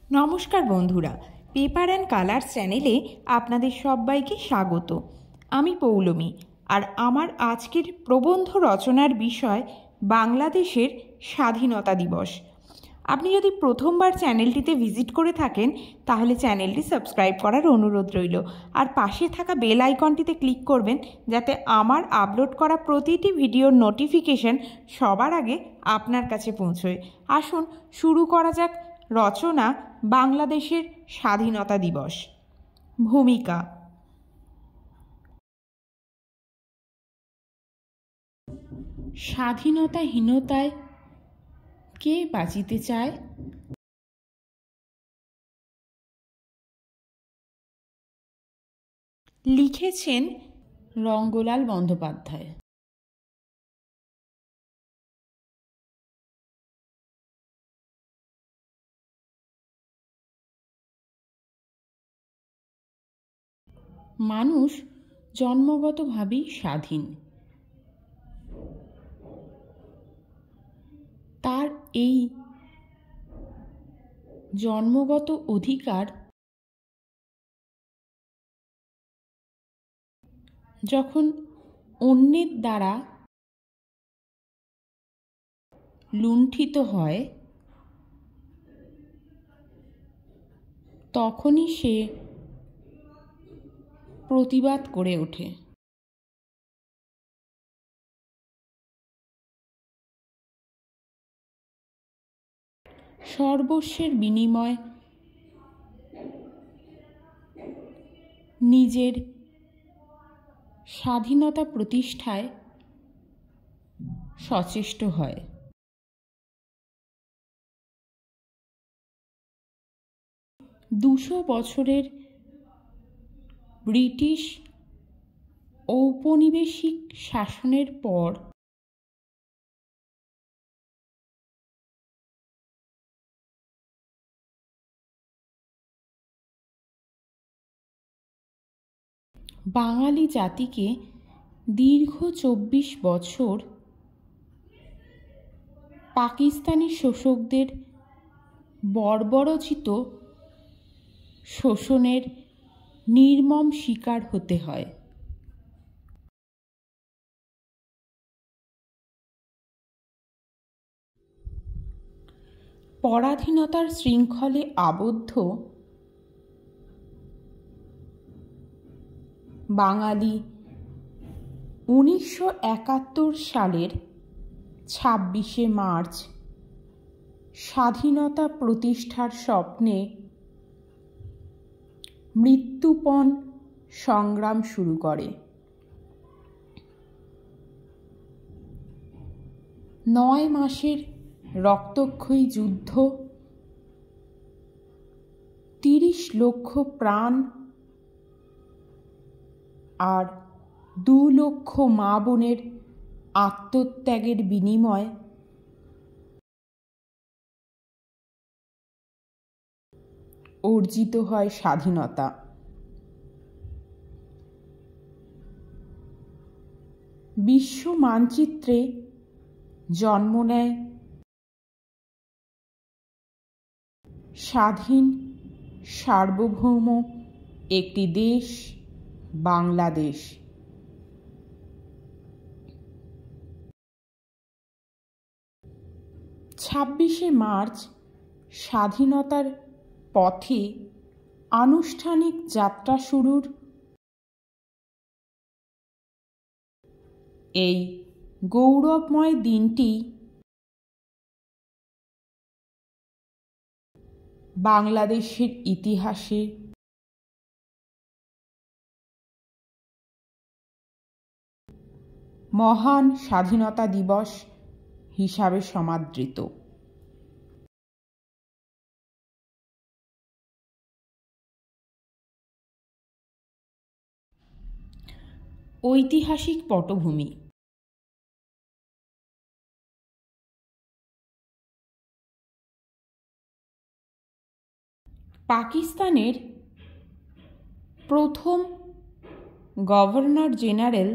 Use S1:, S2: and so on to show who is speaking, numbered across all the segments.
S1: নমস্কার বন্ধুরা, paper and colour চ্যানেলে আপনাদের সবাইকে স্বাগত। আমি পৌলমী, আর আমার আজকের প্রবন্ধ রচনার বিষয় বাংলাদেশের স্বাধীনতা দিবস। আপনি যদি প্রথমবার চ্যানেলটিতে ভিজিট করে থাকেন তাহলে চ্যানেলটি সাবস্ক্রাইব করার অনুরোধ রইল, আর পাশে থাকা বেল আইকনটিতে ক্লিক করবেন যাতে আমার আপলোড করা প্রতিটি ভিডিওর নোটিফিকেশন সবার আগে আপনার কাছে পৌঁছয়। আসুন শুরু করা যাক রচনা বাংলাদেশের স্বাধীনতা দিবস। ভূমিকা। স্বাধীনতাহীনতায় কে বাঁচিতে চায়? লিখেছেন রঙ্গলাল বন্দ্যোপাধ্যায়। মানুষ জন্মগতভাবেই স্বাধীন। তার এই জন্মগত অধিকার যখন অন্যের দ্বারা লুণ্ঠিত হয় তখনই সে প্রতিবাদ করে ওঠে। সর্বস্বের বিনিময়ে নিজের স্বাধীনতা প্রতিষ্ঠায় সচেষ্ট হয়। দুশো বছরের ব্রিটিশ ঔপনিবেশিক শাসনের পর বাঙালি জাতিকে দীর্ঘ ২৪ বছর পাকিস্তানি শোষকদের বর্বরোচিত শোষণের নির্মম শিকার হতে হয়। পরাধীনতার শৃঙ্খলে আবদ্ধ বাঙালি ১৯৭১ সালের ২৬শে মার্চ স্বাধীনতা প্রতিষ্ঠার স্বপ্নে মৃত্যুপণ সংগ্রাম শুরু করে। ৯ মাসের রক্তক্ষয়ী যুদ্ধ, ৩০ লক্ষ প্রাণ আর ২ লক্ষ মা বোনের আত্মত্যাগের বিনিময়ে অর্জিত হয় স্বাধীনতা। বিশ্ব মানচিত্রে জন্ম নেয় স্বাধীন সার্বভৌম একটি দেশ, বাংলাদেশ। ছাব্বিশে মার্চ স্বাধীনতার পথে আনুষ্ঠানিক যাত্রা শুরুর এই গৌরবময় দিনটি বাংলাদেশের ইতিহাসে মহান স্বাধীনতা দিবস হিসাবে সমাদৃত। ঐতিহাসিক পটভূমি। পাকিস্তানের প্রথম গভর্নর জেনারেল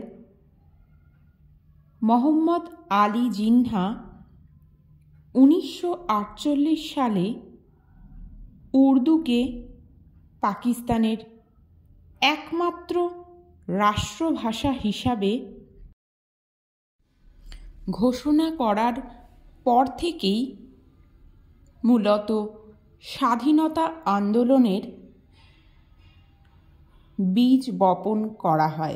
S1: মোহাম্মদ আলী জিন্নাহ ১৯৪৮ সালে উর্দুকে পাকিস্তানের একমাত্র রাষ্ট্রভাষা হিসাবে ঘোষণা করার পর থেকেই মূলত স্বাধীনতা আন্দোলনের বীজ বপন করা হয়।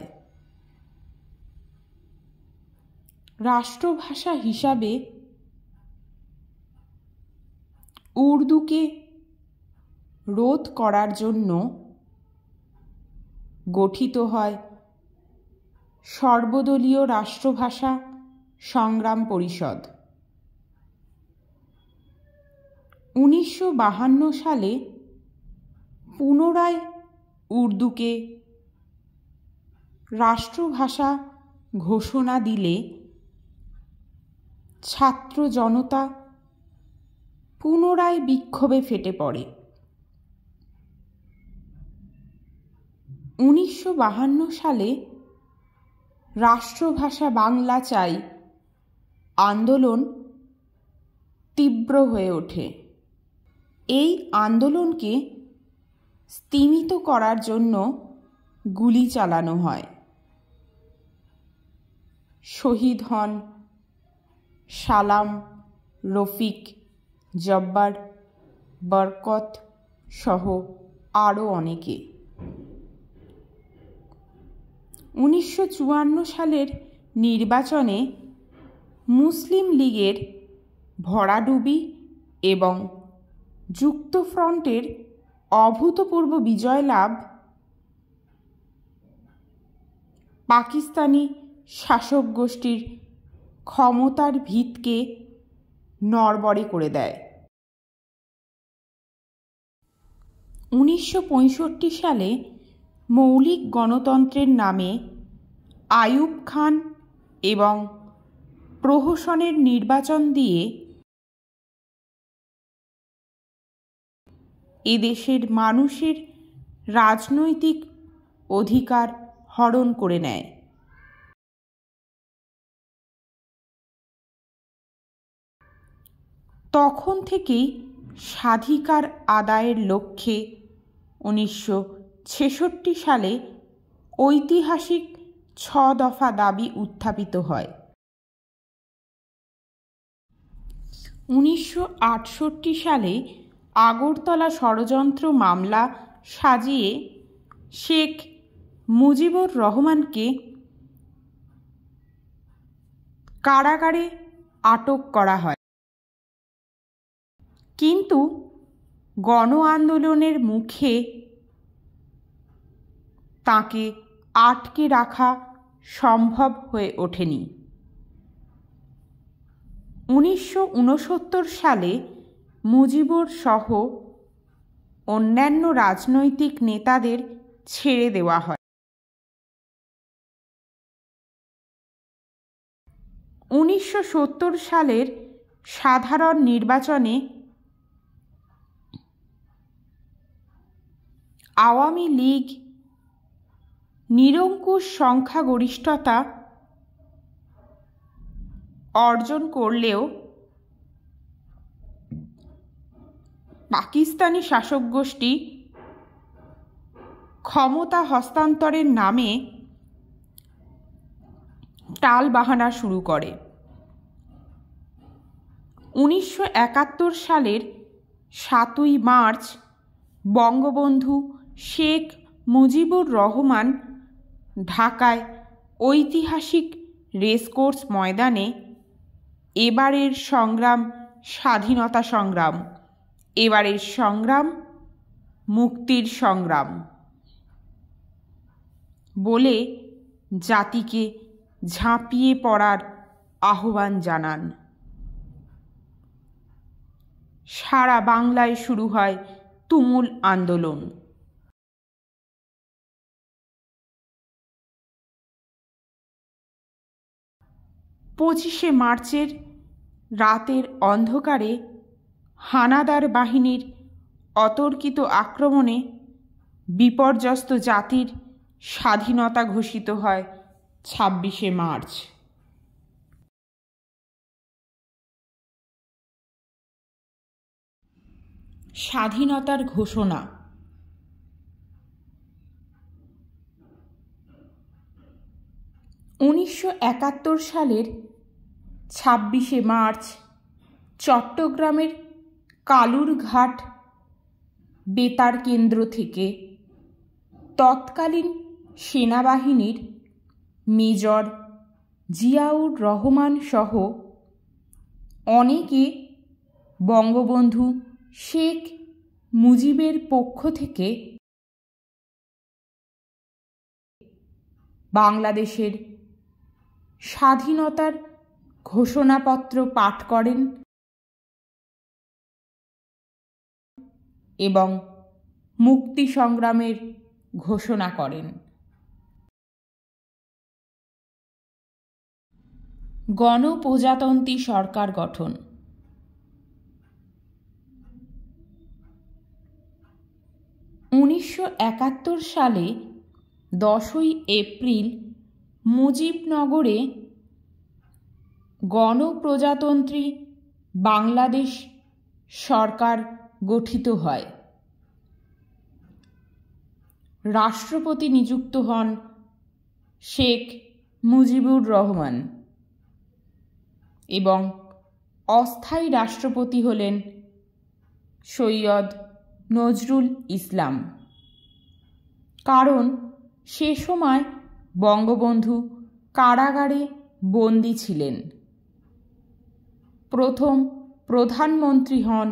S1: রাষ্ট্রভাষা হিসাবে উর্দুকে রোধ করার জন্য গঠিত হয় সর্বদলীয় রাষ্ট্রভাষা সংগ্রাম পরিষদ। 1952 সালে পুনরায় উর্দুকে রাষ্ট্রভাষা ঘোষণা দিলে ছাত্র জনতা পুনরায় বিক্ষোভে ফেটে পড়ে। 1952 সালে রাষ্ট্রভাষা বাংলা চাই আন্দোলন তীব্র হয়ে ওঠে। এই আন্দোলনকে স্তিমিত করার জন্য গুলি চালানো হয়। শহীদ হন সালাম, রফিক, জব্বার, বরকত সহ আরও অনেকে। 1954 সালের নির্বাচনে মুসলিম লীগের ভরাডুবি এবং যুক্তফ্রন্টের অভূতপূর্ব বিজয় লাভ পাকিস্তানি শাসক গোষ্ঠীর ক্ষমতার ভিতকে নড়বড়ে করে দেয়। 1965 সালে মৌলিক গণতন্ত্রের নামে আইয়ুব খান এবং প্রহসনের নির্বাচন দিয়ে এদেশের মানুষের রাজনৈতিক অধিকার হরণ করে নেয়। তখন থেকেই স্বাধিকার আদায়ের লক্ষ্যে 1966 সালে ঐতিহাসিক 6 দফা দাবি উত্থাপিত হয়। 1968 সালে আগরতলা ষড়যন্ত্র মামলা সাজিয়ে শেখ মুজিবুর রহমানকে কারাগারে আটক করা হয়, কিন্তু গণ আন্দোলনের মুখে তাকে আটকে রাখা সম্ভব হয়ে ওঠেনি। 1969 সালে মুজিবুর সহ অন্যান্য রাজনৈতিক নেতাদের ছেড়ে দেওয়া হয়। 1970 সালের সাধারণ নির্বাচনে আওয়ামী লীগ নিরঙ্কুশ সংখ্যাগরিষ্ঠতা অর্জন করলেও পাকিস্তানি শাসক গোষ্ঠী ক্ষমতা হস্তান্তরের নামে টালবাহানা শুরু করে। 1971 সালের 7ই মার্চ বঙ্গবন্ধু শেখ মুজিবুর রহমান ঢাকায় ঐতিহাসিক রেসকোর্স ময়দানে এবারের সংগ্রাম স্বাধীনতা সংগ্রাম, এবারের সংগ্রাম মুক্তির সংগ্রাম বলে জাতিকে ঝাঁপিয়ে পড়ার আহ্বান জানান। সারা বাংলায় শুরু হয় তুমুল আন্দোলন। 25শে মার্চের রাতের অন্ধকারে হানাদার বাহিনীর অতর্কিত আক্রমণে বিপর্যস্ত জাতির স্বাধীনতা ঘোষিত হয় 26শে মার্চ। স্বাধীনতার ঘোষণা। 1971 সালের 26শে মার্চ চট্টগ্রামের কালুরঘাট বেতার কেন্দ্র থেকে তৎকালীন সেনাবাহিনীর মেজর জিয়াউর রহমান সহ অনেকে বঙ্গবন্ধু শেখ মুজিবের পক্ষ থেকে বাংলাদেশের স্বাধীনতার ঘোষণাপত্র পাঠ করেন এবং মুক্তি সংগ্রামের ঘোষণা করেন। গণপ্রজাতন্ত্রী সরকার গঠন। 1971 সালে 10ই এপ্রিল মুজিবনগরে গণপ্রজাতন্ত্রী বাংলাদেশ সরকার গঠিত হয়। রাষ্ট্রপতি নিযুক্ত হন শেখ মুজিবুর রহমান এবং অস্থায়ী রাষ্ট্রপতি হলেন সৈয়দ নজরুল ইসলাম। কারণ সে সময় বঙ্গবন্ধু কারাগারে বন্দী ছিলেন। প্রথম প্রধানমন্ত্রী হন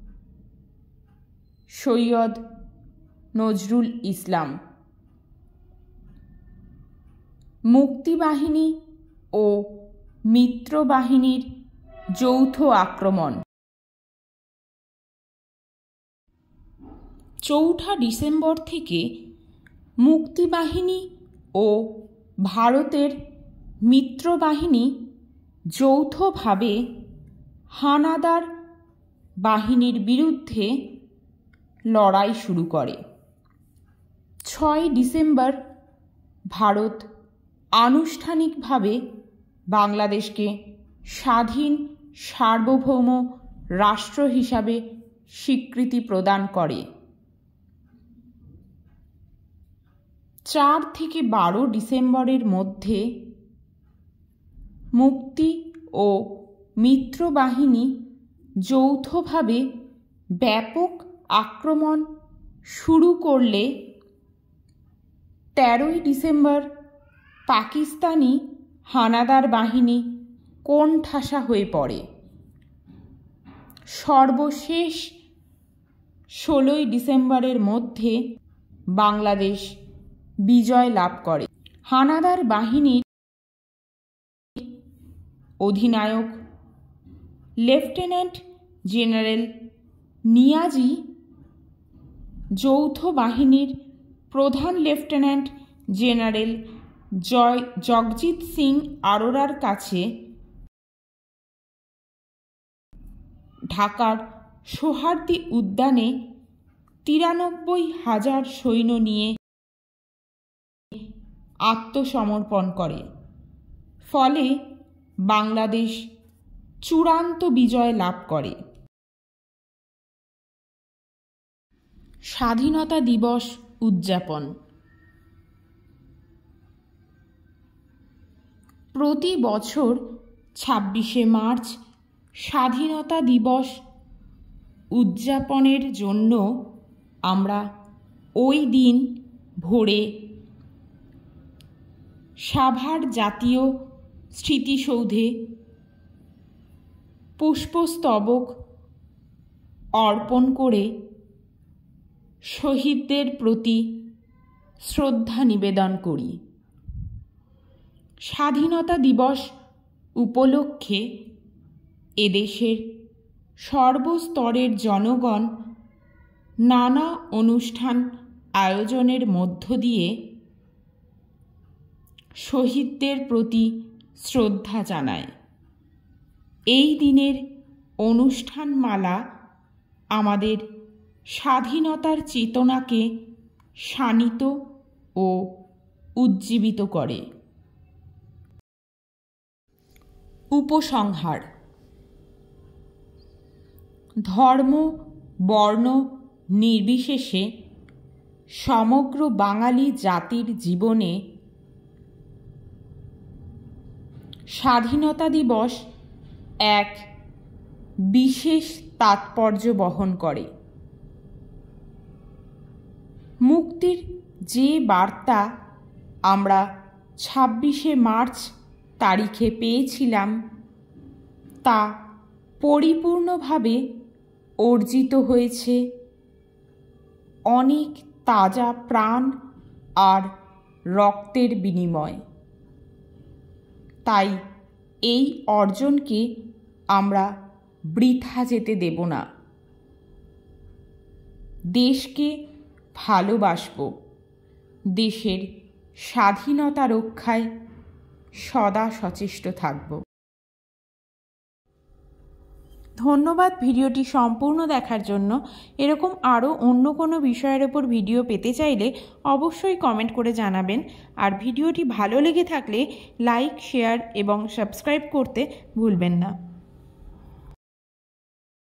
S1: সৈয়দ নজরুল ইসলাম। মুক্তিবাহিনী ও মিত্রবাহিনীর যৌথ আক্রমণ। 4 ডিসেম্বর থেকে মুক্তিবাহিনী ও ভারতের মিত্রবাহিনী যৌথভাবে হানাদার বাহিনীর বিরুদ্ধে লড়াই শুরু করে। 6 ডিসেম্বর ভারত আনুষ্ঠানিকভাবে বাংলাদেশকে স্বাধীন সার্বভৌম রাষ্ট্র হিসাবে স্বীকৃতি প্রদান করে। 4 থেকে 12 ডিসেম্বরের মধ্যে মুক্তি ও মিত্রবাহিনী যৌথভাবে ব্যাপক আক্রমণ শুরু করলে 13ই ডিসেম্বর পাকিস্তানি হানাদার বাহিনী কোণঠাসা হয়ে পড়ে। সর্বশেষ 16ই ডিসেম্বরের মধ্যে বাংলাদেশ বিজয় লাভ করে। হানাদার বাহিনীর অধিনায়ক লেফটেন্যান্ট জেনারেল নিয়াজি যৌথ বাহিনীর প্রধান লেফটেন্যান্ট জেনারেল জগজিৎ সিং আরোরার কাছে ঢাকার সোহরাওয়ার্দী উদ্যানে 93,000 সৈন্য নিয়ে আত্মসমর্পণ করে। ফলে বাংলাদেশ চূড়ান্ত বিজয় লাভ করে। স্বাধীনতা দিবস উদযাপন। প্রতি বছর 26শে মার্চ স্বাধীনতা দিবস উদযাপনের জন্য আমরা ওই দিন ভোরে সাভার জাতীয় স্মৃতিসৌধে পুষ্পস্তবক অর্পণ করে শহীদদের প্রতি শ্রদ্ধা নিবেদন করি। স্বাধীনতা দিবস উপলক্ষে এদেশের সর্বস্তরের জনগণ নানা অনুষ্ঠান আয়োজনের মধ্য দিয়ে শহীদদের প্রতি শ্রদ্ধা জানায়। এই দিনের অনুষ্ঠানমালা আমাদের স্বাধীনতার চেতনাকে শানিত ও উজ্জীবিত করে। উপসংহার। ধর্ম বর্ণ নির্বিশেষে সমগ্র বাঙালি জাতির জীবনে স্বাধীনতা দিবস এক বিশেষ তাৎপর্য বহন করে। মুক্তির যে বার্তা আমরা 26শে মার্চ তারিখে পেয়েছিলাম তা পরিপূর্ণভাবে অর্জিত হয়েছে অনেক তাজা প্রাণ আর রক্তের বিনিময়। তাই এই অর্জনকে আমরা বৃথা যেতে দেব না। দেশকে ভালোবাসব, দেশের স্বাধীনতা রক্ষায় সদা সচেষ্ট থাকব। ধন্যবাদ ভিডিওটি সম্পূর্ণ দেখার জন্য। এরকম আরও অন্য কোনো বিষয়ের ওপর ভিডিও পেতে চাইলে অবশ্যই কমেন্ট করে জানাবেন। আর ভিডিওটি ভালো লেগে থাকলে লাইক, শেয়ার এবং সাবস্ক্রাইব করতে ভুলবেন না।